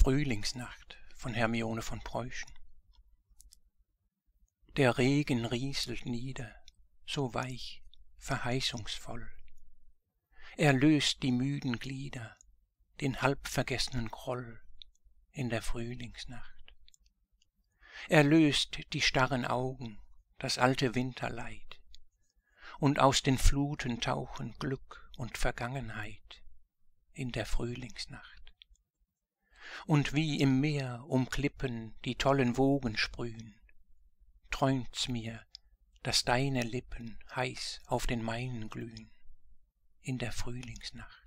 Frühlingsnacht von Hermione von Preußen. Der Regen rieselt nieder, so weich, verheißungsvoll. Er löst die müden Glieder, den halbvergessenen Groll in der Frühlingsnacht. Er löst die starren Augen, das alte Winterleid, und aus den Fluten tauchen Glück und Vergangenheit in der Frühlingsnacht. Und wie im Meer um Klippen die tollen Wogen sprühen, träumt's mir, dass deine Lippen heiß auf den meinen glühen in der Frühlingsnacht.